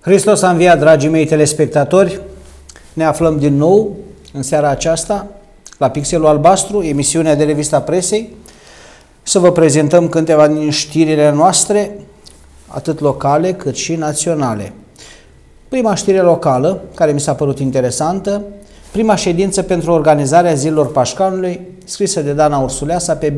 Hristos a înviat, dragii mei telespectatori. Ne aflăm din nou în seara aceasta la Pixelul Albastru, emisiunea de revista presei, să vă prezentăm câteva din știrile noastre, atât locale cât și naționale. Prima știre locală, care mi s-a părut interesantă, prima ședință pentru organizarea zilelor Pașcanului, scrisă de Dana Ursuleasa pe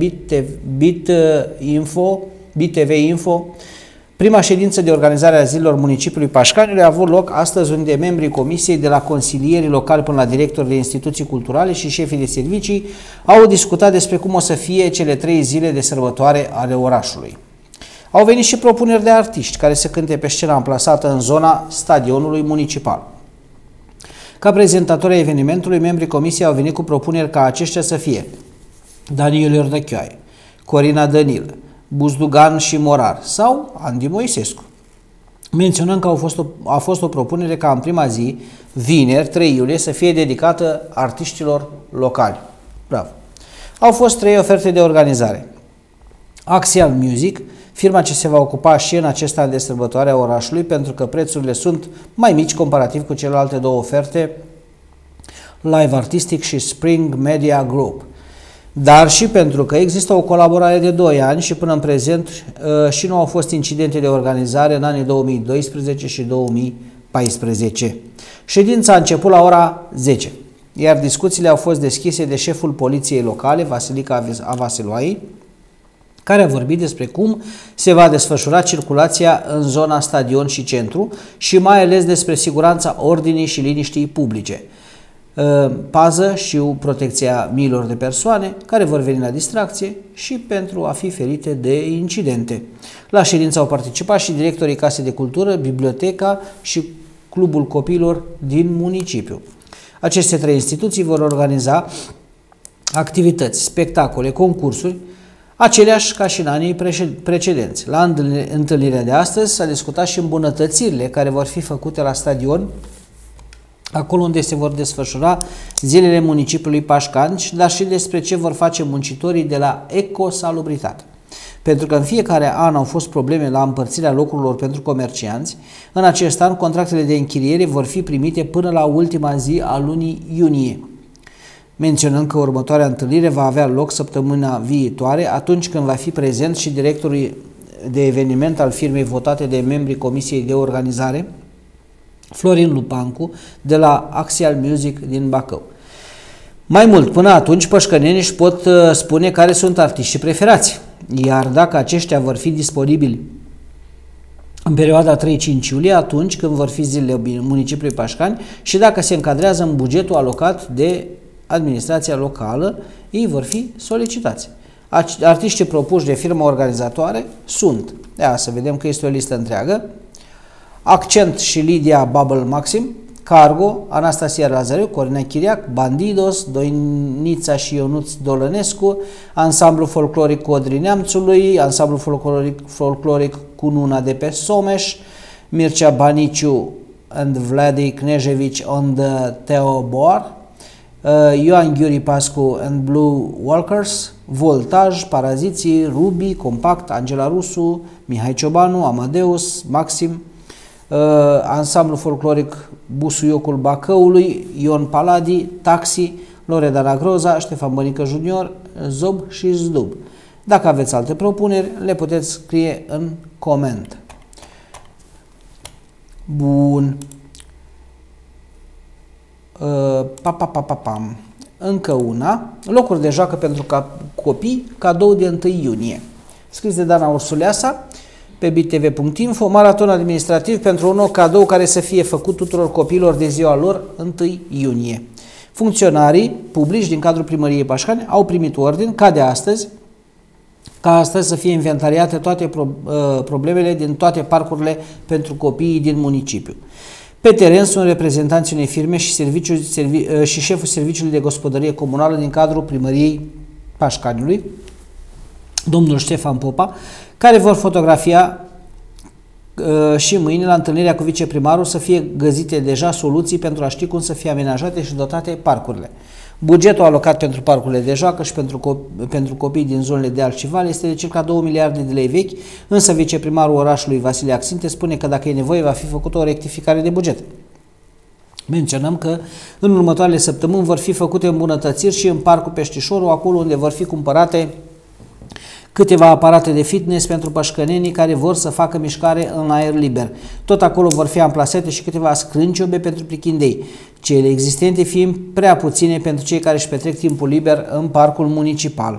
BTV Info. Prima ședință de organizare a zilelor municipiului Pașcanului a avut loc astăzi, unde membrii comisiei, de la consilierii locali până la directori de instituții culturale și șefii de servicii, au discutat despre cum o să fie cele 3 zile de sărbătoare ale orașului. Au venit și propuneri de artiști care să cânte pe scena amplasată în zona stadionului municipal. Ca prezentatori ai evenimentului, membrii comisiei au venit cu propuneri ca aceștia să fie Daniel Iordăchioaie, Corina Dănilă, Buzdugan și Morar sau Andy Moisescu. Menționăm că a fost o propunere ca în prima zi, vineri, 3 iulie, să fie dedicată artiștilor locali. Bravo! Au fost 3 oferte de organizare. Axial Music, firma ce se va ocupa și în acest an de sărbătoare a orașului, pentru că prețurile sunt mai mici comparativ cu celelalte 2 oferte, Live Artistic și Spring Media Group. Dar și pentru că există o colaborare de 2 ani și până în prezent și nu au fost incidente de organizare în anii 2012 și 2014. Ședința a început la ora 10, iar discuțiile au fost deschise de șeful poliției locale, Vasilica Avasiloai, care a vorbit despre cum se va desfășura circulația în zona stadion și centru și mai ales despre siguranța ordinii și liniștii publice, pază și protecția miilor de persoane care vor veni la distracție și pentru a fi ferite de incidente. La ședință au participat și directorii Casei de Cultură, Biblioteca și Clubul Copiilor din municipiu. Aceste 3 instituții vor organiza activități, spectacole, concursuri, aceleași ca și în anii precedenți. La întâlnirea de astăzi s-a discutat și îmbunătățirile care vor fi făcute la stadion, acolo unde se vor desfășura zilele municipiului Pașcani, dar și despre ce vor face muncitorii de la Ecosalubritate. Pentru că în fiecare an au fost probleme la împărțirea locurilor pentru comercianți, în acest an contractele de închiriere vor fi primite până la ultima zi a lunii iunie. Menționăm că următoarea întâlnire va avea loc săptămâna viitoare, atunci când va fi prezent și directorul de eveniment al firmei votate de membrii Comisiei de Organizare, Florin Lupancu, de la Axial Music din Bacău. Mai mult, până atunci, pășcănenii își pot spune care sunt artiștii preferați, iar dacă aceștia vor fi disponibili în perioada 3-5 iulie, atunci când vor fi zilele municipiului Pașcani, și dacă se încadrează în bugetul alocat de administrația locală, ei vor fi solicitați. Artiștii propuși de firma organizatoare sunt, să vedem că este o listă întreagă: Accent și Lidia Bubble Maxim, Cargo, Anastasia Lazariu, Corina Chiriac, Bandidos, Doinița și Ionuț Dolănescu, Ansamblu Folcloric Codrii Neamțului, Ansamblu Folcloric Cununa de pe Someș, Mircea Baniciu and Vladi Knežević on the Theobor, Ioan Ghiuri Pascu and Blue Walkers, Voltaj, Paraziții, Ruby, Compact, Angela Rusu, Mihai Ciobanu, Amadeus, Maxim, Ansamblu Folcloric Busuiocul Bacăului, Ion Paladi, Taxi, Loredana Groza, Ștefan Bănică Junior, Zob și Zdub. Dacă aveți alte propuneri, le puteți scrie în coment. Bun. Încă una. Locuri de joacă pentru copii, cadou de 1 iunie. Scris de Dana Ursuleasa pe btv.info, maraton administrativ pentru un nou cadou care să fie făcut tuturor copiilor de ziua lor 1 iunie. Funcționarii publici din cadrul primăriei Pașcani au primit ordin ca astăzi să fie inventariate toate problemele din toate parcurile pentru copiii din municipiu. Pe teren sunt reprezentanții unei firme și șeful Serviciului de Gospodărie Comunală din cadrul primăriei Pașcaniului, domnul Ștefan Popa, care vor fotografia și mâine la întâlnirea cu viceprimarul să fie găsite deja soluții pentru a ști cum să fie amenajate și dotate parcurile. Bugetul alocat pentru parcurile de joacă și pentru copii din zonele de Arci și Vale este de circa 2 miliarde de lei vechi, însă viceprimarul orașului Vasile Axinte spune că dacă e nevoie va fi făcută o rectificare de buget. Menționăm că în următoarele săptămâni vor fi făcute îmbunătățiri și în Parcul Peștișorul, acolo unde vor fi cumpărate câteva aparate de fitness pentru pășcănenii care vor să facă mișcare în aer liber. Tot acolo vor fi amplasate și câteva scrânciobe pentru prichindei, cele existente fiind prea puține pentru cei care își petrec timpul liber în parcul municipal.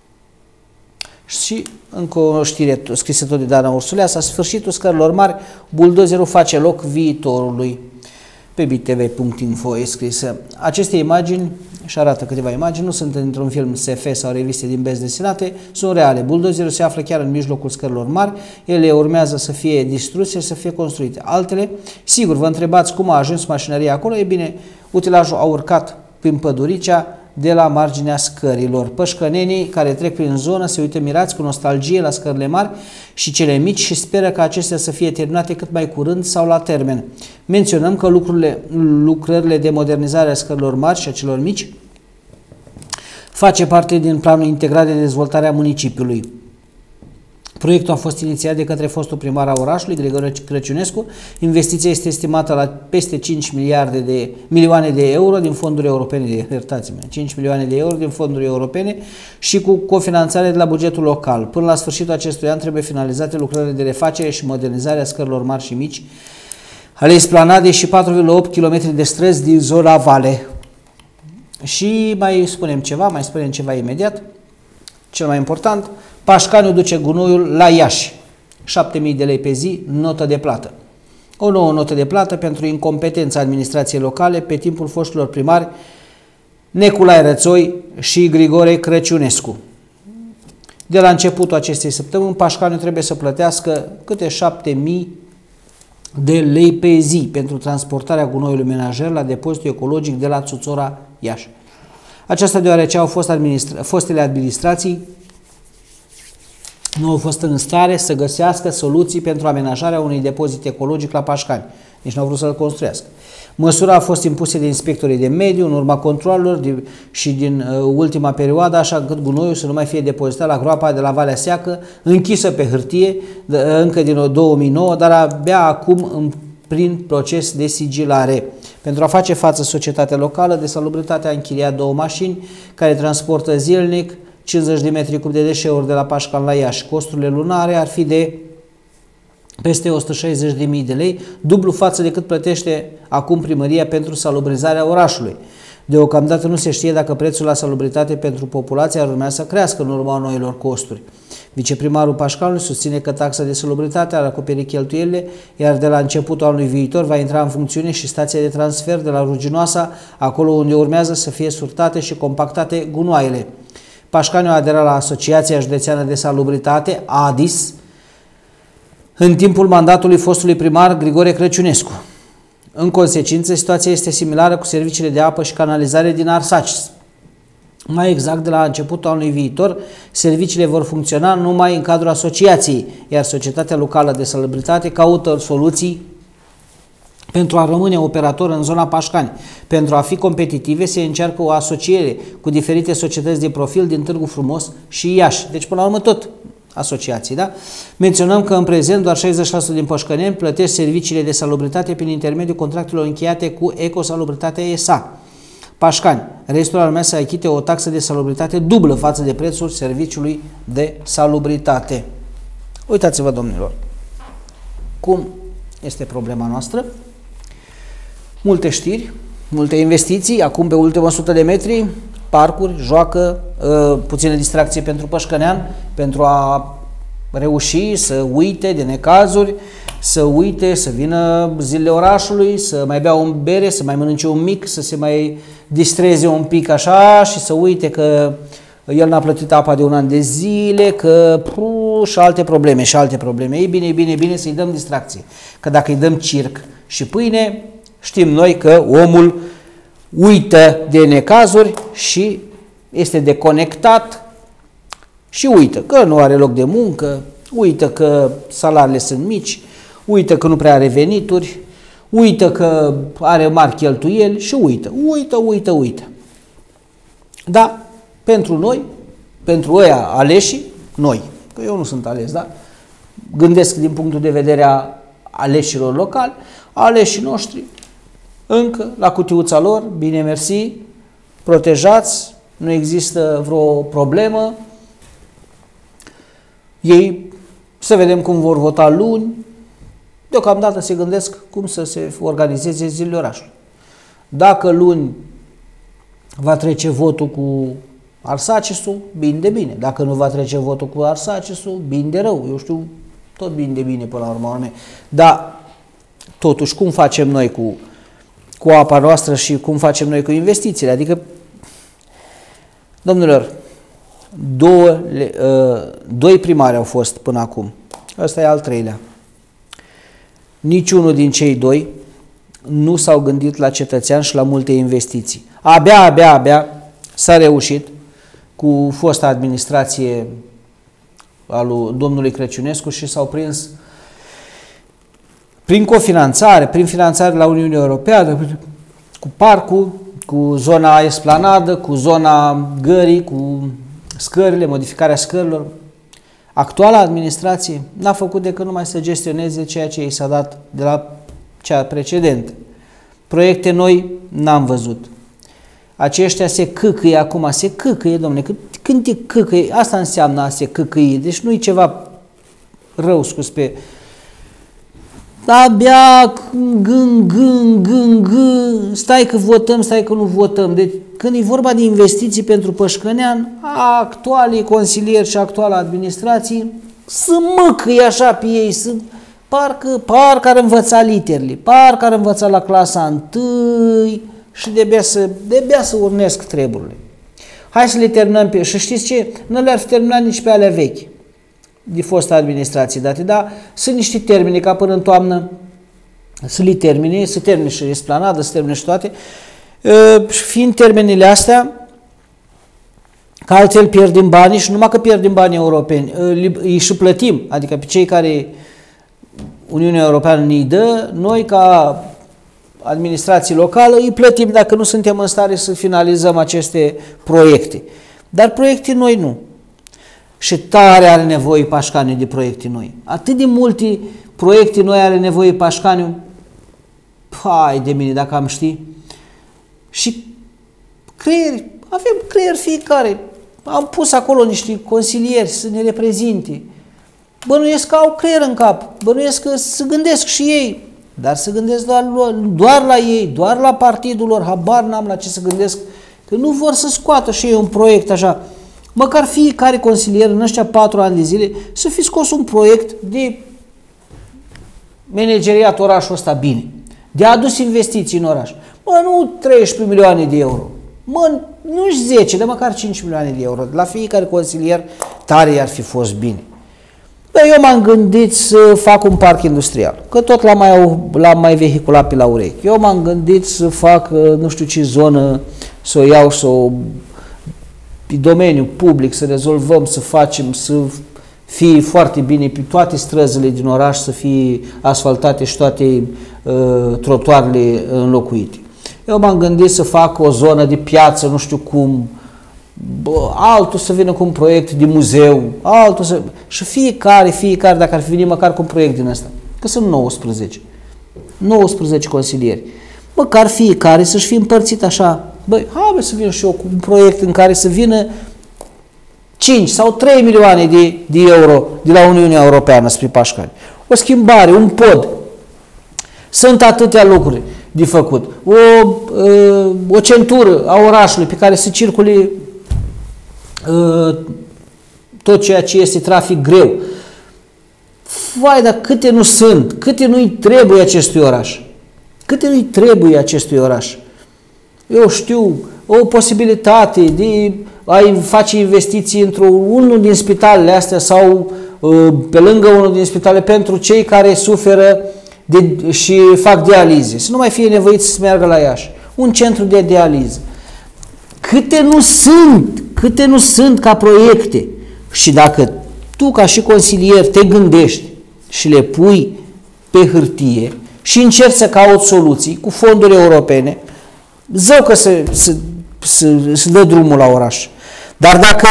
Și încă o știre scrisă tot de Dana Ursuleasa: sfârșitul scărilor mari, buldozerul face loc viitorului. Pe bitv.info e scrisă. Aceste imagini, și arată câteva imagini, nu sunt într-un film SF sau reviste din benzi desenate, sunt reale. Buldozerul se află chiar în mijlocul scărilor mari, ele urmează să fie distruse și să fie construite. Altele, sigur, vă întrebați cum a ajuns mașinăria acolo, e bine, utilajul a urcat prin păduricea de la marginea scărilor. Pășcănenii care trec prin zonă se uită mirați cu nostalgie la scările mari și cele mici și speră ca acestea să fie terminate cât mai curând sau la termen. Menționăm că lucrările de modernizare a scărilor mari și a celor mici face parte din planul integrat de dezvoltare a municipiului. Proiectul a fost inițiat de către fostul primar al orașului, Grigore Crăciunescu. Investiția este estimată la peste 5 milioane de euro din fonduri europene, 5 milioane de euro din fonduri europene și cu cofinanțare de la bugetul local. Până la sfârșitul acestui an trebuie finalizate lucrările de refacere și modernizare a scărilor mari și mici, ale esplanadei și 4,8 km de străzi din zona Vale. Și mai spunem ceva imediat, cel mai important: Pașcaniu duce gunoiul la Iași. 7.000 de lei pe zi, notă de plată. O nouă notă de plată pentru incompetența administrației locale pe timpul foștilor primari Neculai Rățoi și Grigore Crăciunescu. De la începutul acestei săptămâni, Pașcaniu trebuie să plătească câte 7.000 de lei pe zi pentru transportarea gunoiului menajer la depozitul ecologic de la Țuțora, Iași. Aceasta deoarece au fost fostele administrații nu au fost în stare să găsească soluții pentru amenajarea unui depozit ecologic la Pașcani. Nici nu au vrut să-l construiască. Măsura a fost impusă de inspectorii de mediu în urma controlelor și din ultima perioadă, așa încât gunoiul să nu mai fie depozitat la groapa de la Valea Seacă, închisă pe hârtie încă din 2009, dar abia acum prin proces de sigilare. Pentru a face față societatea locală de salubritate a închiriat 2 mașini care transportă zilnic 50 de metri cub de deșeuri de la Pașcan la Iași. Costurile lunare ar fi de peste 160.000 de lei, dublu față de cât plătește acum primăria pentru salubrizarea orașului. Deocamdată nu se știe dacă prețul la salubritate pentru populație ar urmea să crească în urma noilor costuri. Viceprimarul Pașcanului susține că taxa de salubritate ar acoperi cheltuielile, iar de la începutul anului viitor va intra în funcțiune și stația de transfer de la Ruginoasa, acolo unde urmează să fie surtate și compactate gunoaiele. Pașcaniu a aderat la Asociația Județeană de Salubritate, ADIS, în timpul mandatului fostului primar Grigore Crăciunescu. În consecință, situația este similară cu serviciile de apă și canalizare din Arsaci. Mai exact, de la începutul anului viitor, serviciile vor funcționa numai în cadrul asociației, iar Societatea Locală de Salubritate caută soluții pentru a rămâne operator în zona Pașcani. Pentru a fi competitive, se încearcă o asociere cu diferite societăți de profil din Târgu Frumos și Iași. Deci, până la urmă, tot asociații, da? Menționăm că în prezent doar 60% din pășcăneni plătesc serviciile de salubritate prin intermediul contractelor încheiate cu Ecosalubritatea SA. Pașcani, restul ar urmea să achite o taxă de salubritate dublă față de prețul serviciului de salubritate. Uitați-vă, domnilor, cum este problema noastră. Multe știri, multe investiții, acum pe ultima 100 de metri, parcuri, joacă, puțină distracție pentru pășcănean, pentru a reuși să uite de necazuri, să uite, să vină zilele orașului, să mai bea un bere, să mai mănânce un mic, să se mai distreze un pic așa și să uite că el n-a plătit apa de 1 an de zile, că și alte probleme, Ei bine să-i dăm distracție. Că dacă îi dăm circ și pâine, știm noi că omul uită de necazuri și este deconectat și uită că nu are loc de muncă, uită că salariile sunt mici, uită că nu prea are venituri, uită că are mari cheltuieli și uită. Da, pentru noi, pentru ăia aleși, noi, că eu nu sunt ales, da? Gândesc din punctul de vedere a aleșilor locali, aleșii noștri, încă la cutiuța lor, bine mersi, protejați, nu există vreo problemă, ei, să vedem cum vor vota luni, deocamdată se gândesc cum să se organizeze zilele orașului. Dacă luni va trece votul cu Arsacesul, bine de bine. Dacă nu va trece votul cu Arsacesul, bine de rău. Eu știu, tot bine de bine până la urmă. Dar, totuși, cum facem noi cu apa noastră și cum facem noi cu investițiile? Adică, domnilor, doi primari au fost până acum. Ăsta e al treilea. Niciunul din cei doi nu s-au gândit la cetățean și la multe investiții. Abia s-a reușit cu fosta administrație a lui domnului Crăciunescu și s-au prins prin cofinanțare, prin finanțare la Uniunea Europeană, cu parcul, cu zona esplanadă, cu zona gării, cu scările, modificarea scărilor. Actuala administrație n-a făcut decât numai să gestioneze ceea ce i s-a dat de la cea precedentă. Proiecte noi n-am văzut. Aceștia se câcâie acum, se câcâie, domnule, când te câcâie, asta înseamnă a se câcâie, deci nu e ceva rău scos pe... Abia stai că votăm, stai că nu votăm. Deci când e vorba de investiții pentru Pășcănean, actualii consilieri și actuala administrație să măcăie așa pe ei, parcă ar învăța literele, parcă ar învăța la clasa 1 și de-abia să urnesc treburile. Hai să le terminăm pe... Și știți ce? Nu le-ar fi terminat nici pe alea vechi de fosta administrație date, dar sunt niște termene ca până în toamnă să le termine, să termine și esplanadă, să termine și toate. Fiind termenele astea, că altfel pierdem banii și numai că pierdem banii europeni, îi și plătim, adică pe cei care Uniunea Europeană ne-i dă, noi ca administrație locală îi plătim dacă nu suntem în stare să finalizăm aceste proiecte. Dar proiecte noi nu. Și tare are nevoie Pașcaniu de proiecte noi. Atât de multe proiecte noi are nevoie Pașcaniu. Hai de mine dacă am ști. Și creieri, avem creier fiecare. Am pus acolo niște consilieri să ne reprezinte. Bănuiesc că au creier în cap. Bănuiesc că se gândesc și ei. Dar se gândesc doar la ei, doar la partidul lor. Habar n-am la ce să gândesc. Că nu vor să scoată și ei un proiect așa. Măcar fiecare consilier în ăștia 4 ani de zile să fi scos un proiect de manageriat orașul ăsta bine. De a adus investiții în oraș. Mă, nu 13 milioane de euro. Mă, nu-și 10, dar măcar 5 milioane de euro. La fiecare consilier tare i-ar fi fost bine. Bă, eu m-am gândit să fac un parc industrial. Că tot l-am mai vehiculat pe la urechi. Eu m-am gândit să fac nu știu ce zonă, să o iau, să o... pe domeniul public, să rezolvăm, să facem, să fie foarte bine pe toate străzile din oraș, să fie asfaltate și toate trotuarele înlocuite. Eu m-am gândit să fac o zonă de piață, nu știu cum, altul să vină cu un proiect de muzeu, altul să... Și fiecare, dacă ar fi venit măcar cu un proiect din ăsta, că sunt 19 consilieri, măcar fiecare să-și fi împărțit așa. Băi, hai să vin și eu cu un proiect în care să vină 5 sau 3 milioane de euro de la Uniunea Europeană spre Pașcani. O schimbare, un pod. Sunt atâtea lucruri de făcut. O centură a orașului pe care să circule tot ceea ce este trafic greu. Vai, dar câte nu sunt, câte nu-i trebuie acestui oraș. Câte nu-i trebuie acestui oraș. Eu știu, o posibilitate de a face investiții într-unul din spitalele astea sau pe lângă unul din spitale pentru cei care suferă și fac dialize. Să nu mai fie nevoiți să meargă la Iași. Un centru de dializă. Câte nu sunt ca proiecte. Și dacă tu ca și consilier te gândești și le pui pe hârtie și încerci să cauți soluții cu fonduri europene, zău că să dă drumul la oraș. Dar dacă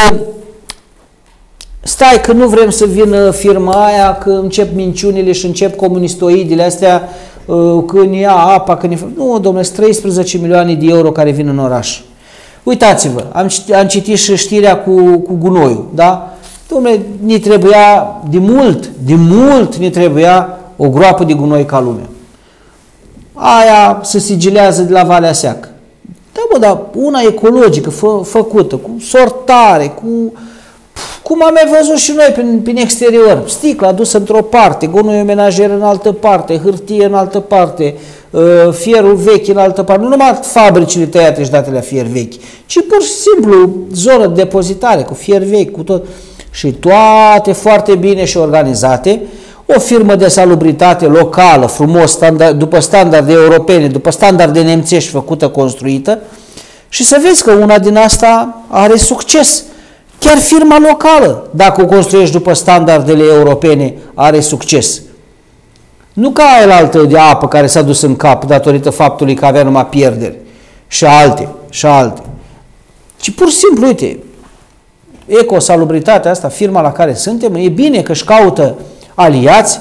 stai că nu vrem să vină firma aia, că încep minciunile și încep comunistoidile astea, când ia apa, când nu, domnule, sunt 13 milioane de euro care vin în oraș. Uitați-vă, am citit și știrea cu gunoiul, da? Dom'le, ne trebuia de mult ne trebuia o groapă de gunoi ca lumea. Aia se sigilează de la Valea Seacă. Da, bă, dar una ecologică, făcută, cu sortare, cum am mai văzut și noi prin exterior. Sticla adusă într-o parte, gunoiul menajer în altă parte, hârtie în altă parte, fierul vechi în altă parte. Nu numai fabricile tăiate și date la fier vechi, ci pur și simplu zonă de depozitare cu fier vechi, cu tot. Și toate foarte bine și organizate, o firmă de salubritate locală, frumos, după standarde europene, după standarde nemțești, făcută, construită, și să vezi că una din asta are succes. Chiar firma locală, dacă o construiești după standardele europene, are succes. Nu ca aia altă de apă care s-a dus în cap datorită faptului că avea numai pierderi și alte. Ci pur și simplu, uite, Ecosalubritatea asta, firma la care suntem, e bine că își caută aliați,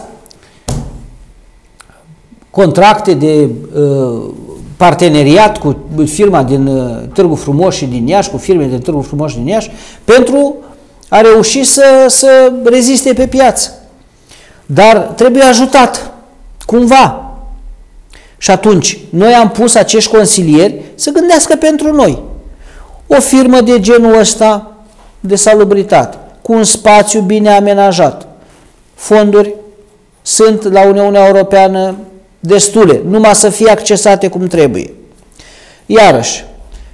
contracte de parteneriat cu firma din Târgu Frumos și din Iași, cu firme din Târgu Frumos și din Iași, pentru a reuși să reziste pe piață. Dar trebuie ajutat, cumva. Și atunci, noi am pus acești consilieri să gândească pentru noi. O firmă de genul ăsta de salubritate, cu un spațiu bine amenajat. Fonduri sunt la Uniunea Europeană destule, numai să fie accesate cum trebuie. Iarăși,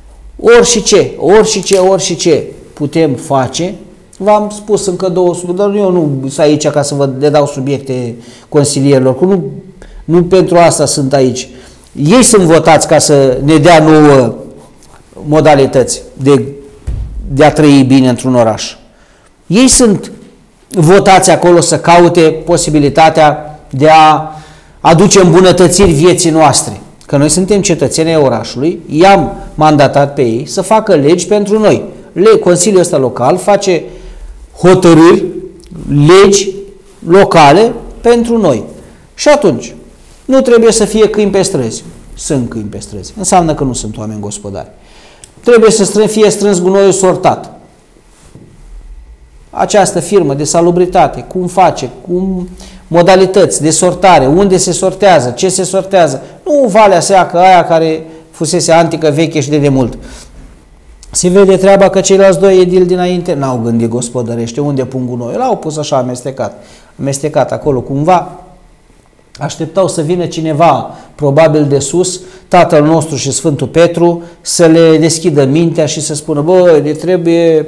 orice putem face, v-am spus încă 200, dar eu nu sunt aici ca să le dau subiecte consilierilor, că nu pentru asta sunt aici. Ei sunt votați ca să ne dea nouă modalități de a trăi bine într-un oraș. Ei sunt votați acolo să caute posibilitatea de a aduce îmbunătățiri vieții noastre. Că noi suntem cetățenii orașului, i-am mandatat pe ei să facă legi pentru noi. Consiliul ăsta local face hotărâri, legi locale pentru noi. Și atunci, nu trebuie să fie câini pe străzi. Sunt câini pe străzi. Înseamnă că nu sunt oameni gospodari. Trebuie să fie strâns gunoiul sortat. Această firmă de salubritate, cum face, cum modalități de sortare, unde se sortează, ce se sortează. Nu Valea Seacă, aia care fusese antică, veche și de demult. Se vede treaba că ceilalți doi edili dinainte n-au gândit gospodărește unde pun gunoiul. L-au pus așa amestecat acolo cumva. Așteptau să vină cineva, probabil de sus, Tatăl nostru și Sfântul Petru, să le deschidă mintea și să spună, bă, ne trebuie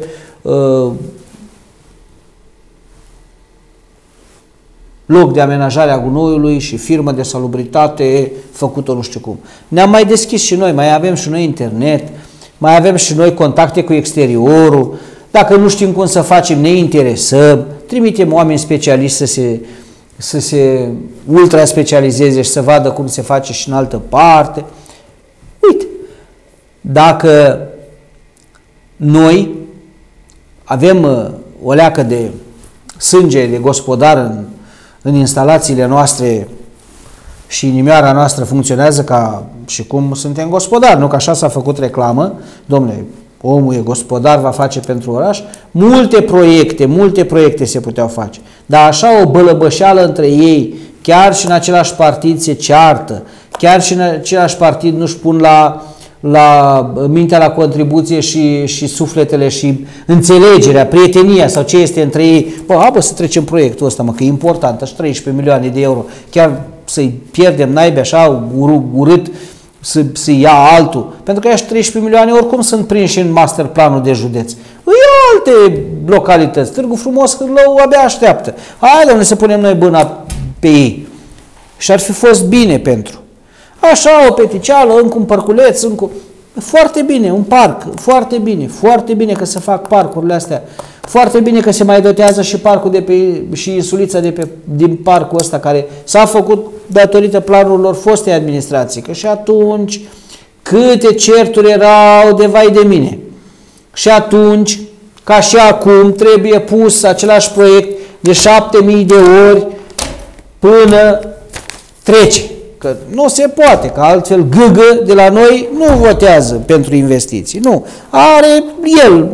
loc de amenajare a gunoiului și firmă de salubritate făcută nu știu cum. Ne-am mai deschis și noi, mai avem și noi internet, mai avem și noi contacte cu exteriorul. Dacă nu știm cum să facem, ne interesăm, trimitem oameni specialiști să se ultra specializeze și să vadă cum se face și în altă parte. Uite, dacă noi avem o leacă de sânge de gospodar în instalațiile noastre și inimioara noastră funcționează ca și cum suntem gospodari, nu că așa s-a făcut reclamă, domnule, omul e gospodar, va face pentru oraș, multe proiecte se puteau face, dar așa o bălăbășeală între ei, chiar și în același partid se ceartă, chiar și în același partid nu-și pun la mintea la contribuție și sufletele și înțelegerea, prietenia sau ce este între ei. Bă, să trecem proiectul ăsta, că e important, așa 13 milioane de euro, chiar să-i pierdem naibii așa urât, să ia altul, pentru că ăia 13 milioane oricum sunt prinși în master planul de județ. Îi alte localități, Târgu Frumos, Hârlău abia așteaptă. Hai, dom'le, să punem noi bâna pe ei. Și ar fi fost bine pentru. Așa, o peticeală, încă un parculeț, foarte bine, un parc, foarte bine că se fac parcurile astea, foarte bine că se mai dotează și parcul și insulița din parcul ăsta care s-a făcut datorită planurilor fostei administrații, că și atunci câte certuri erau de vai de mine. Și atunci, ca și acum, trebuie pus același proiect de 7000 de ori până trece. Că nu se poate, că altfel Gâgă de la noi nu votează pentru investiții. Nu. Are el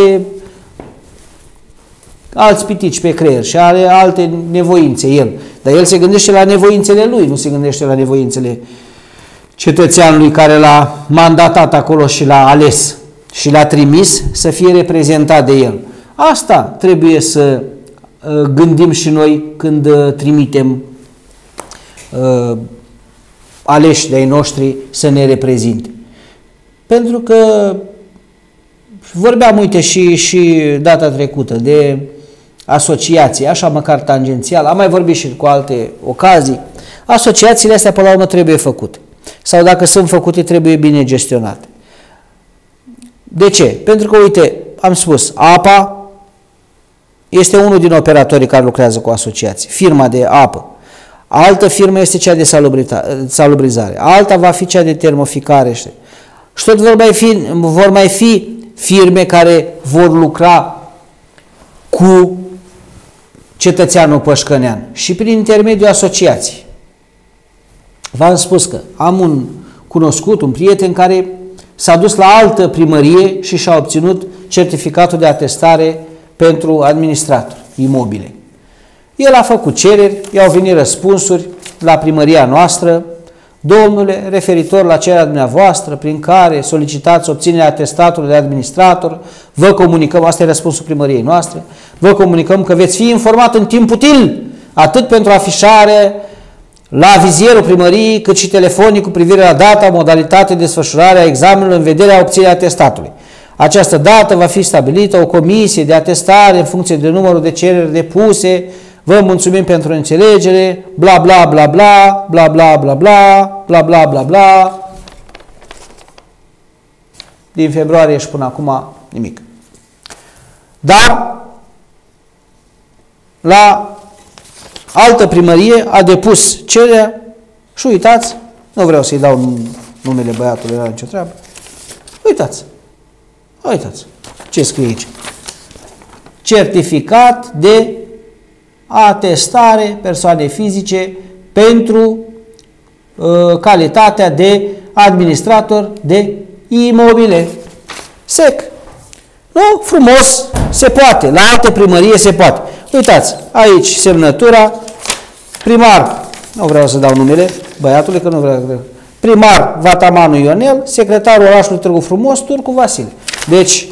alți pitici pe creier și are alte nevoințe el. Dar el se gândește la nevoințele lui, nu se gândește la nevoințele cetățeanului care l-a mandatat acolo și l-a ales și l-a trimis să fie reprezentat de el. Asta trebuie să gândim și noi când trimitem aleși de-ai noștri să ne reprezinte. Pentru că vorbeam, uite, și data trecută de asociații, așa măcar tangențial, am mai vorbit și cu alte ocazii, asociațiile astea până la urmă trebuie făcute. Sau dacă sunt făcute, trebuie bine gestionate. De ce? Pentru că, uite, am spus, APA este unul din operatorii care lucrează cu asociații, firma de apă. Altă firmă este cea de salubrizare, alta va fi cea de termoficare. Și tot vor mai fi firme care vor lucra cu cetățeanul pășcănean și prin intermediul asociației. V-am spus că am un cunoscut, un prieten care s-a dus la altă primărie și și-a obținut certificatul de atestare pentru administrator imobile. El a făcut cereri, i-au venit răspunsuri la primăria noastră: domnule, referitor la cererea dumneavoastră prin care solicitați obținerea atestatului de administrator, vă comunicăm, asta e răspunsul primăriei noastre, vă comunicăm că veți fi informat în timp util, atât pentru afișare la vizierul primăriei, cât și telefonic cu privire la data, modalitatea de desfășurare a examenului în vederea obținerii atestatului. Această dată va fi stabilită o comisie de atestare în funcție de numărul de cereri depuse. Vă mulțumim pentru înțelegere, bla bla bla bla, bla bla bla bla, bla bla bla bla. Din februarie și până acum nimic. Dar la altă primărie a depus cererea și uitați, nu vreau să-i dau numele băiatului, era nicio treabă. Uitați, ce scrie aici? Certificat de atestare persoane fizice pentru calitatea de administrator de imobile. Sec. Nu? Frumos. Se poate. La alte primărie se poate. Uitați, aici semnătura, primar, nu vreau să dau numele băiatului, că nu vreau. Primar Vatamanu Ionel, secretarul orașului Târgu Frumos, Turcu Vasile. Deci,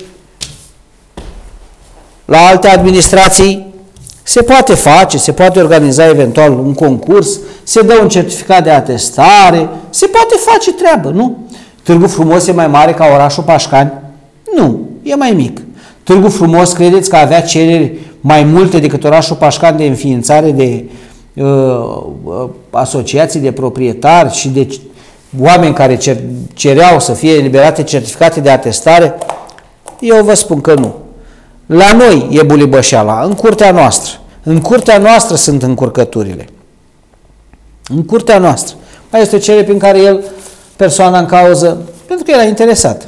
la alte administrații se poate face, se poate organiza eventual un concurs, se dă un certificat de atestare, se poate face treabă, nu? Târgu Frumos e mai mare ca orașul Pașcani? Nu, e mai mic. Târgu Frumos, credeți că avea cereri mai multe decât orașul Pașcani de înființare de asociații de proprietari și de oameni care cereau să fie eliberate certificate de atestare? Eu vă spun că nu. La noi e bulibășeala, în curtea noastră. În curtea noastră sunt încurcăturile. În curtea noastră. Mai este o cerere prin care el, persoana în cauză, pentru că era interesat,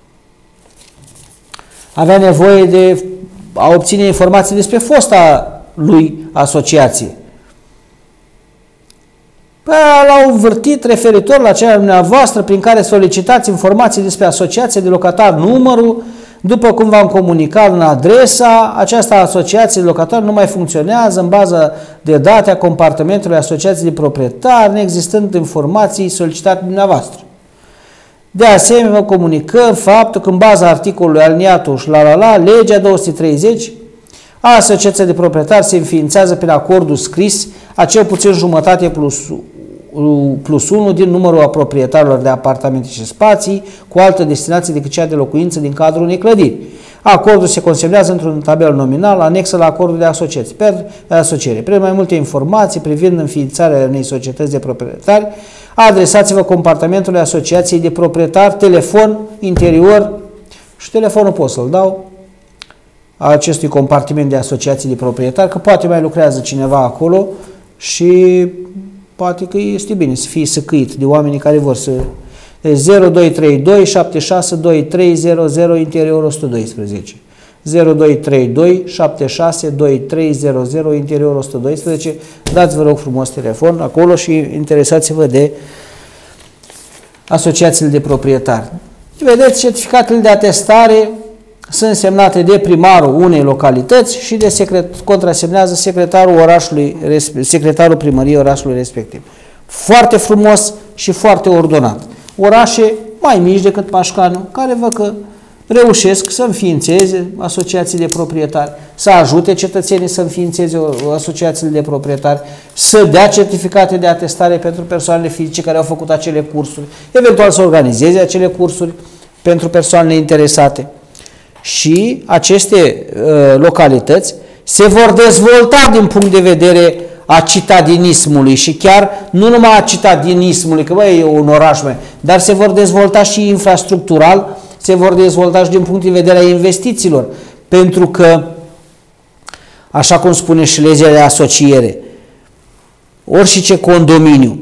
avea nevoie de a obține informații despre fosta lui asociație. L-au învârtit referitor la cererea dumneavoastră prin care solicitați informații despre asociație de locatari, numărul. După cum v-am comunicat în adresa, această asociație de locatari nu mai funcționează în baza de date a compartimentului asociației de proprietari, neexistând informații solicitate dumneavoastră. De asemenea, vă comunicăm faptul că în baza articolului aliniatul și legea 230, asociația de proprietari se înființează prin acordul scris a cel puțin jumătate plus 1 din numărul proprietarilor de apartamente și spații cu altă destinație decât cea de locuință din cadrul unei clădiri. Acordul se consemnează într-un tabel nominal anexă la acordul de asociere. Pentru mai multe informații privind înființarea unei societăți de proprietari, adresați-vă compartimentului asociației de proprietari, telefon, interior și telefonul pot să-l dau a acestui compartiment de asociații de proprietari, că poate mai lucrează cineva acolo și poate că este bine să fie săcăit de oamenii care vor să 0232 762300 interior 112. 0232 762300 interior 112. Dați, vă rog frumos, telefon acolo și interesați-vă de asociațiile de proprietari. Vedeți, certificatele de atestare sunt semnate de primarul unei localități și contrasemnează secretarul primăriei orașului respectiv. Foarte frumos și foarte ordonat. Orașe mai mici decât Pașcanu, care văd că reușesc să înființeze asociații de proprietari, să ajute cetățenii să înființeze asociațiile de proprietari, să dea certificate de atestare pentru persoanele fizice care au făcut acele cursuri, eventual să organizeze acele cursuri pentru persoanele interesate. Și aceste localități se vor dezvolta din punct de vedere a citadinismului și chiar nu numai a citadinismului, că băi, e un oraș mai, dar se vor dezvolta și infrastructural, se vor dezvolta și din punct de vedere a investițiilor, pentru că, așa cum spune și legea de asociere, orice condominiu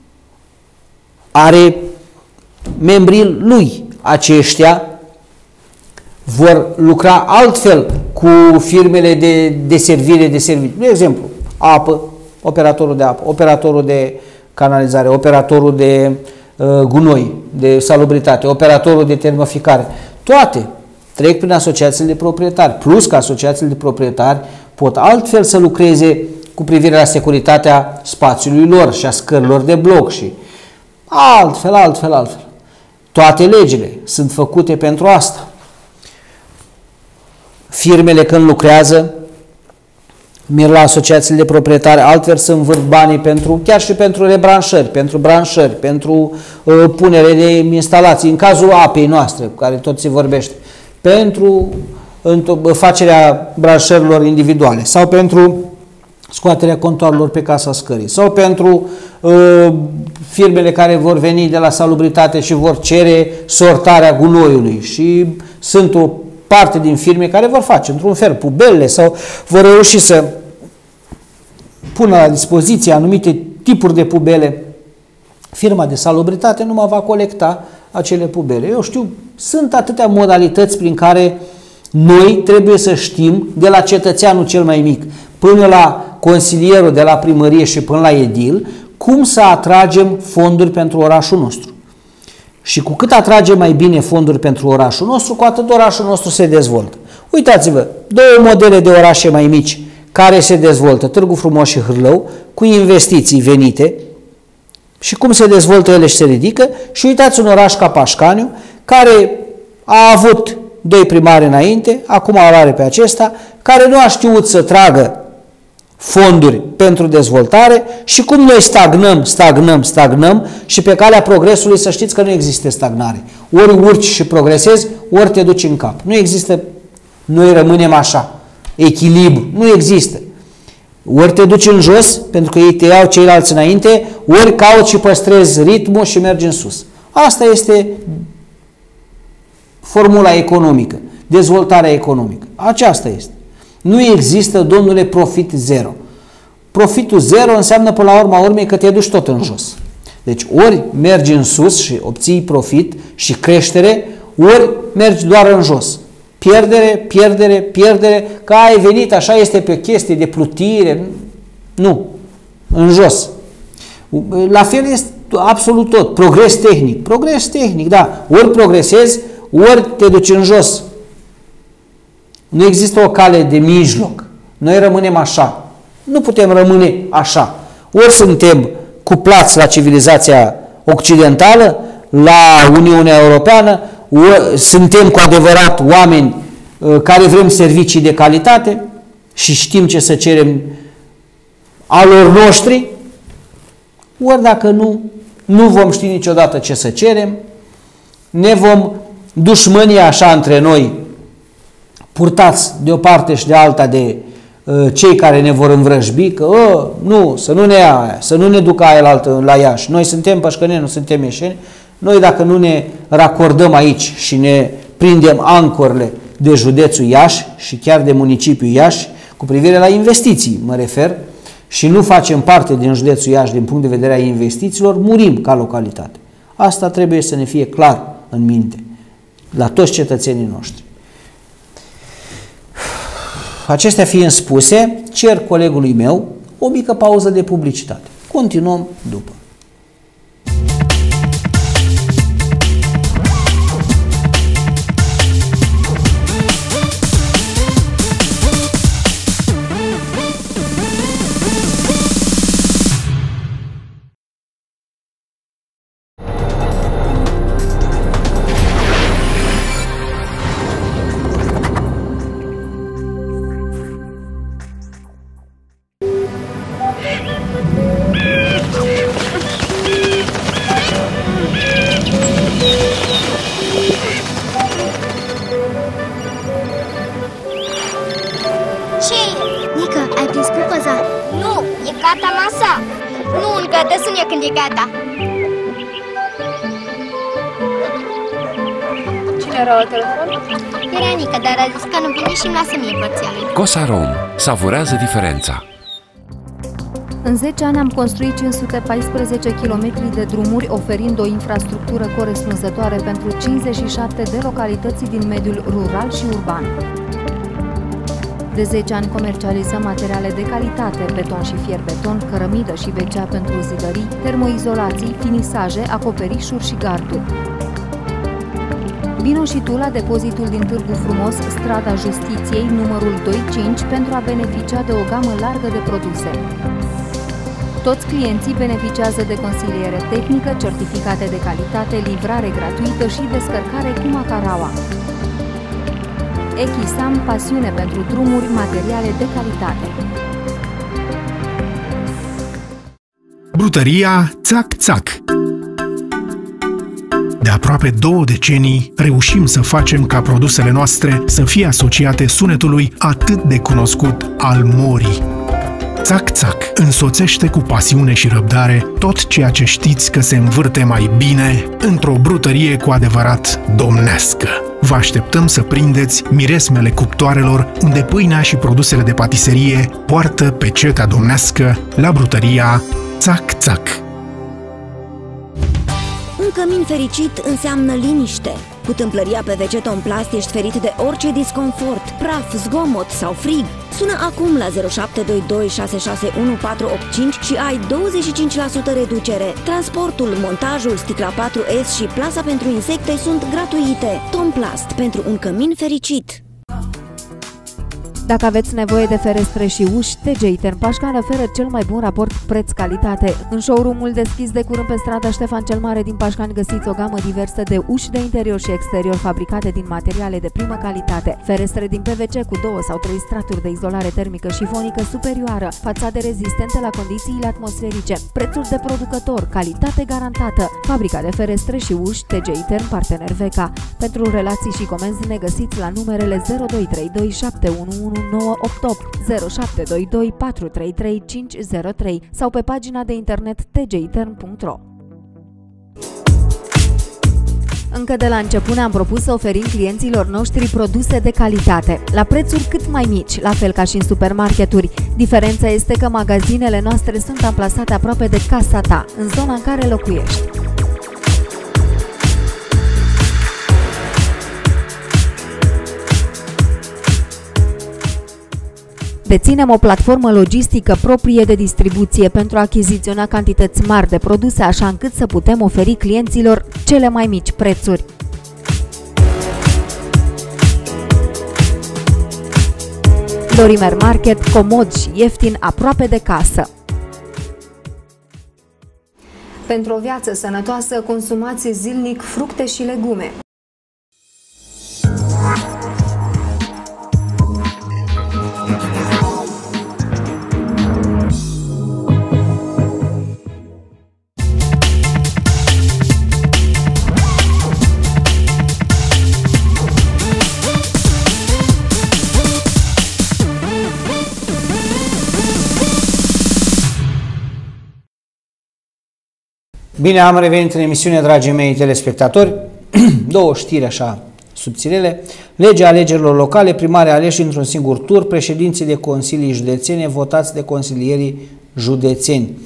are membrii lui, aceștia vor lucra altfel cu firmele de servire de servicii. De exemplu, apă, operatorul de apă, operatorul de canalizare, operatorul de gunoi, de salubritate, operatorul de termoficare. Toate trec prin asociațiile de proprietari. Plus că asociațiile de proprietari pot altfel să lucreze cu privire la securitatea spațiului lor și a scărilor de bloc și altfel. Toate legile sunt făcute pentru asta. Firmele când lucrează merg la asociațiile de proprietari, altfel să învârt banii chiar și pentru rebranșări, pentru branșări, pentru punere de instalații, în cazul apei noastre, cu care tot se vorbește, pentru facerea branșărilor individuale sau pentru scoaterea contoarelor pe casa scării sau pentru firmele care vor veni de la salubritate și vor cere sortarea gunoiului și sunt o parte din firme care vor face într-un fel pubelele sau vor reuși să pună la dispoziție anumite tipuri de pubele. Firma de salubritate nu mai va colecta acele pubele. Eu știu, sunt atâtea modalități prin care noi trebuie să știm, de la cetățeanul cel mai mic până la consilierul de la primărie și până la edil, cum să atragem fonduri pentru orașul nostru. Și cu cât atragem mai bine fonduri pentru orașul nostru, cu atât orașul nostru se dezvoltă. Uitați-vă, două modele de orașe mai mici care se dezvoltă, Târgu Frumos și Hârlău, cu investiții venite și cum se dezvoltă ele și se ridică, și uitați un oraș ca Pașcaniu, care a avut doi primari înainte, acum are pe acesta, care nu a știut să tragă fonduri pentru dezvoltare și cum noi stagnăm și pe calea progresului să știți că nu există stagnare. Ori urci și progresezi, ori te duci în cap. Nu există, noi rămânem așa, echilibru, nu există. Ori te duci în jos, pentru că ei te iau ceilalți înainte, ori cauți și păstrezi ritmul și mergi în sus. Asta este formula economică, dezvoltarea economică. Aceasta este. Nu există, domnule, profit zero. Profitul zero înseamnă până la urma urmei că te duci tot în jos. Deci ori mergi în sus și obții profit și creștere, ori mergi doar în jos. Pierdere, că ai venit, așa este pe o chestie de plutire. Nu, în jos. La fel este absolut tot. Progres tehnic, da. Ori progresezi, ori te duci în jos. Nu există o cale de mijloc. Noi rămânem așa. Nu putem rămâne așa. Ori suntem cuplați la civilizația occidentală, la Uniunea Europeană, ori suntem cu adevărat oameni care vrem servicii de calitate și știm ce să cerem alor noștri, ori dacă nu vom ști niciodată ce să cerem, ne vom dușmânia așa între noi, purtați de o parte și de alta de cei care ne vor învrăjbi, că nu, să nu ne ia aia, să nu ne ducă aia la Iași. Noi suntem pășcăneni, nu suntem ieșeni. Noi dacă nu ne racordăm aici și ne prindem ancorele de județul Iași și chiar de municipiul Iași, cu privire la investiții mă refer, și nu facem parte din județul Iași din punct de vedere a investițiilor, murim ca localitate. Asta trebuie să ne fie clar în minte, la toți cetățenii noștri. Acestea fiind spuse, cer colegului meu o mică pauză de publicitate. Continuăm după. Când e gata. Cine era la telefon? Era Nica, dar a zis că nu vine și îmi lasă mie parțialul. Cosarom. Savurează diferența. În 10 ani am construit 514 km de drumuri, oferind o infrastructură corespunzătoare pentru 57 de localități din mediul rural și urban. De 10 ani comercializăm materiale de calitate, beton și fier-beton, cărămidă și WC pentru zidării, termoizolații, finisaje, acoperișuri și garduri. Vino și tu la depozitul din Târgu Frumos, strada Justiției, numărul 25, pentru a beneficia de o gamă largă de produse. Toți clienții beneficiază de consiliere tehnică, certificate de calitate, livrare gratuită și descărcare cu Macaraua. Echisam, pasiune pentru drumuri, materiale de calitate. Brutăria Țac Țac. De aproape 2 decenii reușim să facem ca produsele noastre să fie asociate sunetului atât de cunoscut al morii. Țac Țac însoțește cu pasiune și răbdare tot ceea ce știți că se învârte mai bine într-o brutărie cu adevărat domnească. Vă așteptăm să prindeți miresmele cuptoarelor, unde pâinea și produsele de patiserie poartă pecetea domnească la brutăria Țac Țac. Un cămin fericit înseamnă liniște. Cu tâmplăria PVC Tomplast ești ferit de orice disconfort, praf, zgomot sau frig. Sună acum la 0722 661 485 și ai 25% reducere. Transportul, montajul, sticla 4S și plasa pentru insecte sunt gratuite. Tomplast, pentru un cămin fericit. Dacă aveți nevoie de ferestre și uși, TGI Târgu oferă cel mai bun raport preț-calitate. În showroom-ul deschis de curând pe strada Ștefan cel Mare din Pașcani găsiți o gamă diversă de uși de interior și exterior fabricate din materiale de primă calitate. Ferestre din PVC cu 2 sau 3 straturi de izolare termică și fonică superioară, fațade rezistente la condițiile atmosferice, prețuri de producător, calitate garantată. Fabrica de ferestre și uși TGI Târgu, partener VECA. Pentru relații și comenzi ne găsiți la numerele 0232 711 988 0722 433 503 sau pe pagina de internet tgiterm.ro. Încă de la început ne-am propus să oferim clienților noștri produse de calitate, la prețuri cât mai mici, la fel ca și în supermarketuri. Diferența este că magazinele noastre sunt amplasate aproape de casa ta, în zona în care locuiești. Deținem o platformă logistică proprie de distribuție pentru a achiziționa cantități mari de produse, așa încât să putem oferi clienților cele mai mici prețuri. Dorimer Market, comod și ieftin, aproape de casă. Pentru o viață sănătoasă, consumați zilnic fructe și legume. Bine, am revenit în emisiune, dragii mei telespectatori. 2 știri așa subțirele. Legea alegerilor locale, primare aleși într-un singur tur, președinții de consilii județene votați de consilierii județeni.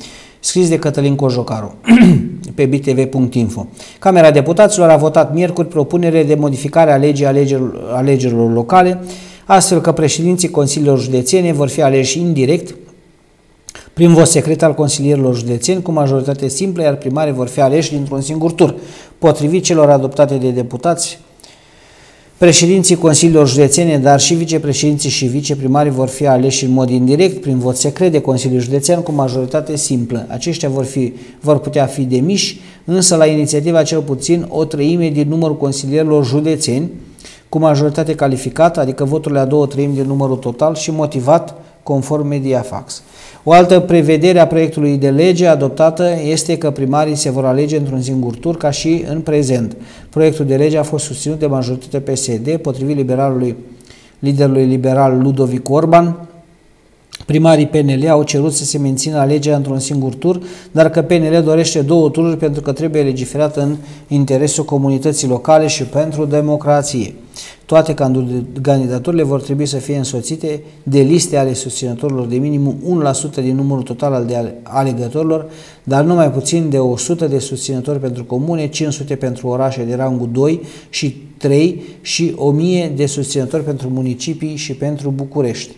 Scris de Cătălin Cojocaru pe btv.info. Camera Deputaților a votat miercuri propunere de modificare a legii alegerilor locale, astfel că președinții consiliilor județene vor fi aleși indirect prin vot secret al consilierilor județeni cu majoritate simplă, iar primarii vor fi aleși dintr-un singur tur. Potrivit celor adoptate de deputați, președinții consiliilor județene, dar și vicepreședinții și viceprimarii vor fi aleși în mod indirect prin vot secret de Consiliul Județean cu majoritate simplă. Aceștia vor putea fi demiși, însă la inițiativa cel puțin o treime din numărul consilierilor județeni cu majoritate calificată, adică voturile a 2/3 din numărul total și motivat conform Mediafax. O altă prevedere a proiectului de lege adoptată este că primarii se vor alege într-un singur tur ca și în prezent. Proiectul de lege a fost susținut de majoritatea PSD, potrivit liderului liberal Ludovic Orban. Primarii PNL au cerut să se mențină alegerea într-un singur tur, dar că PNL dorește 2 tururi pentru că trebuie legiferat în interesul comunității locale și pentru democrație. Toate candidaturile vor trebui să fie însoțite de liste ale susținătorilor de minimum 1% din numărul total al alegătorilor, dar nu mai puțin de 100 de susținători pentru comune, 500 pentru orașe de rangul 2 și 3 și 1000 de susținători pentru municipii și pentru București.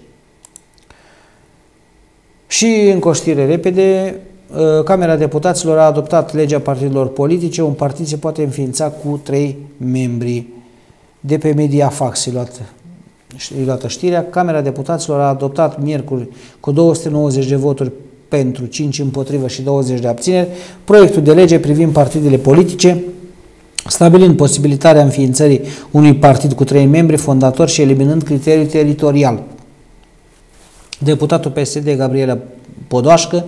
Și în știre repede, Camera Deputaților a adoptat legea partidelor politice. Un partid se poate înființa cu 3 membri. De pe Mediafax e luată știrea. Camera Deputaților a adoptat miercuri cu 290 de voturi pentru, 5 împotrivă și 20 de abțineri proiectul de lege privind partidele politice, stabilind posibilitatea înființării unui partid cu 3 membri fondatori și eliminând criteriul teritorial. Deputatul PSD Gabriela Podoașcă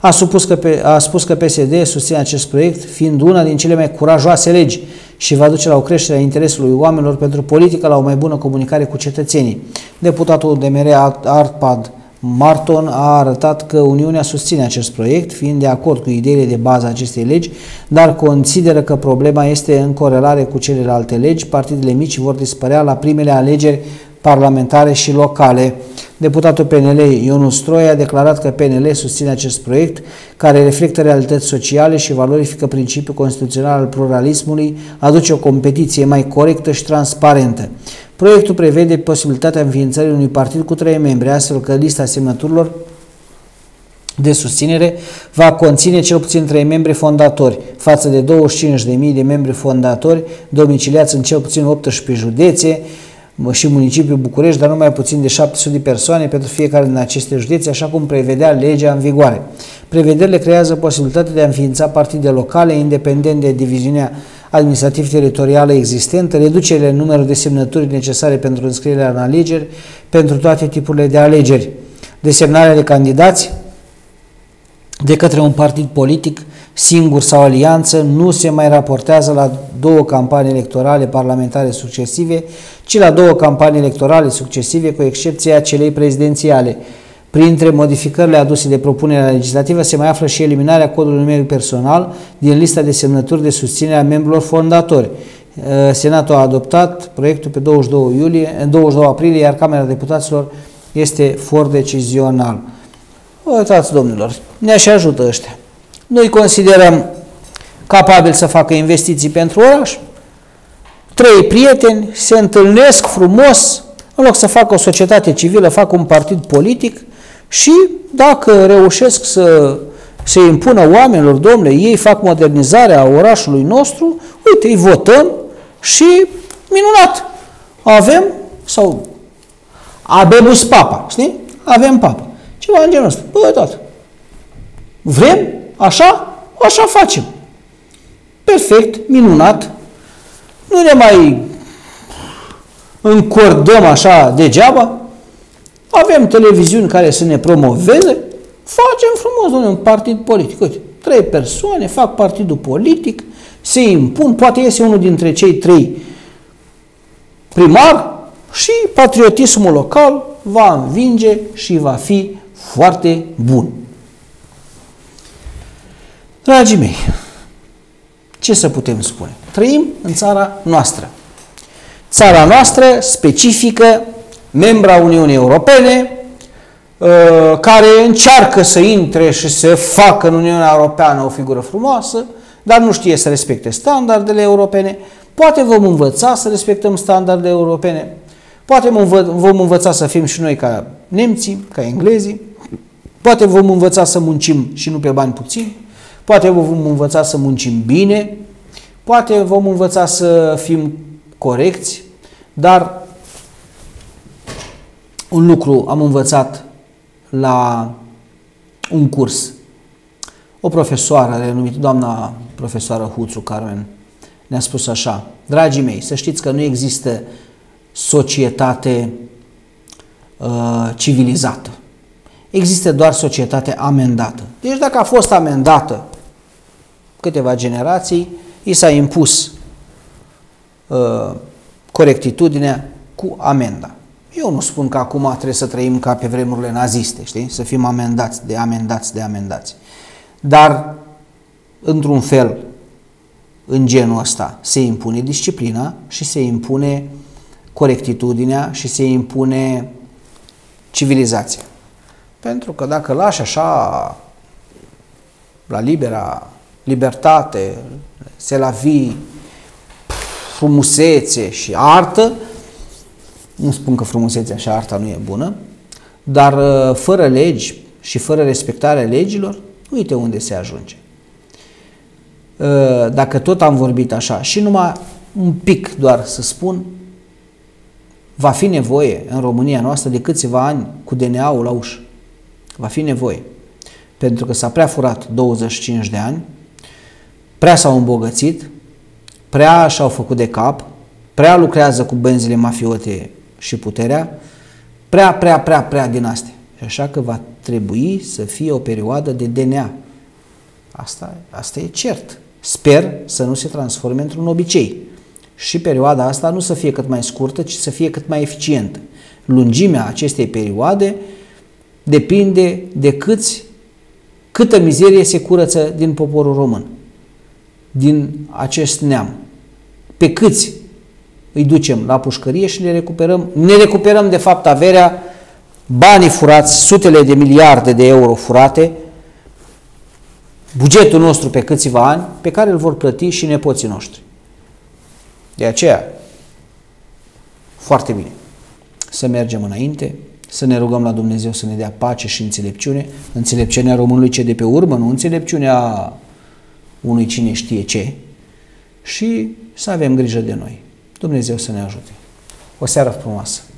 a spus că PSD susține acest proiect, fiind una din cele mai curajoase legi și va duce la o creștere a interesului oamenilor pentru politică, la o mai bună comunicare cu cetățenii. Deputatul UDMR Arpad Marton a arătat că Uniunea susține acest proiect, fiind de acord cu ideile de bază a acestei legi, dar consideră că problema este în corelare cu celelalte legi. Partidele mici vor dispărea la primele alegeri parlamentare și locale. Deputatul PNL Ionus Troia a declarat că PNL susține acest proiect, care reflectă realități sociale și valorifică principiul constituțional al pluralismului, aduce o competiție mai corectă și transparentă. Proiectul prevede posibilitatea înființării unui partid cu 3 membri, astfel că lista semnăturilor de susținere va conține cel puțin 3 membri fondatori, față de 25.000 de membri fondatori domiciliați în cel puțin 18 județe și municipiul București, dar nu mai puțin de 700 de persoane pentru fiecare din aceste județe, așa cum prevedea legea în vigoare. Prevederile creează posibilitatea de a înființa partide locale, independent de diviziunea administrativ-teritorială existentă, reducerea numărului de semnături necesare pentru înscrierea în alegeri, pentru toate tipurile de alegeri, desemnarea de candidați de către un partid politic singur sau alianță nu se mai raportează la 2 campanii electorale parlamentare succesive, ci la 2 campanii electorale succesive, cu excepția celei prezidențiale. Printre modificările aduse de propunerea legislativă se mai află și eliminarea codului numeric personal din lista de semnături de susținere a membrilor fondatori. Senatul a adoptat proiectul pe 22 aprilie, iar Camera Deputaților este for decizional. Uitați, domnilor, ne și ajută ăștia. Noi considerăm capabil să facă investiții pentru oraș. 3 prieteni se întâlnesc frumos, în loc să facă o societate civilă, fac un partid politic și dacă reușesc să se impună oamenilor, domnule, ei fac modernizarea orașului nostru, uite, îi votăm și minunat. Avem, sau abemus papa, știi? Avem papa. Ceva în genul ăsta. Bă, tot. Vrem? Așa? Așa facem. Perfect, minunat. Nu ne mai încordăm așa degeaba. Avem televiziuni care să ne promoveze. Facem frumos, domnule, un partid politic. Uite, 3 persoane fac partidul politic, se impun, poate iese unul dintre cei 3 primar și patriotismul local va învinge și va fi foarte bun. Dragii mei, ce să putem spune? Trăim în țara noastră. Țara noastră specifică, membra Uniunii Europene, care încearcă să intre și să facă în Uniunea Europeană o figură frumoasă, dar nu știe să respecte standardele europene. Poate vom învăța să respectăm standardele europene, poate vom învăța să fim și noi ca nemții, ca englezii, poate vom învăța să muncim și nu pe bani puțini, poate vom învăța să muncim bine, poate vom învăța să fim corecți, dar un lucru am învățat la un curs. O profesoară renumită, doamna profesoară Huțu Carmen, ne-a spus așa: dragii mei, să știți că nu există societate civilizată. Există doar societate amendată. Deci dacă a fost amendată câteva generații, i s-a impus corectitudinea cu amenda. Eu nu spun că acum trebuie să trăim ca pe vremurile naziste, știi? Să fim amendați. Dar, într-un fel, în genul ăsta, se impune disciplina și se impune corectitudinea și se impune civilizația. Pentru că dacă lași așa la libertate, se la vie, frumusețe și artă, nu spun că frumusețea și arta nu e bună, dar fără legi și fără respectarea legilor, uite unde se ajunge. Dacă tot am vorbit așa și numai un pic doar să spun, va fi nevoie în România noastră de câțiva ani cu DNA-ul la ușă. Va fi nevoie. Pentru că s-a prea furat 25 de ani, prea s-au îmbogățit, prea și-au făcut de cap, prea lucrează cu benzile mafiote și puterea, prea din astea. Și așa că va trebui să fie o perioadă de DNA. Asta e cert. Sper să nu se transforme într-un obicei. Și perioada asta nu să fie cât mai scurtă, ci să fie cât mai eficientă. Lungimea acestei perioade depinde de câtă mizerie se curăță din poporul român, din acest neam. Pe câți îi ducem la pușcărie și ne recuperăm de fapt averea, banii furați, sutele de miliarde de euro furate, bugetul nostru pe câțiva ani, pe care îl vor plăti și nepoții noștri. De aceea, foarte bine, să mergem înainte, să ne rugăm la Dumnezeu să ne dea pace și înțelepciune, înțelepciunea românului ce de pe urmă, nu înțelepciunea unui cine știe ce, și să avem grijă de noi. Dumnezeu să ne ajute. O seară frumoasă!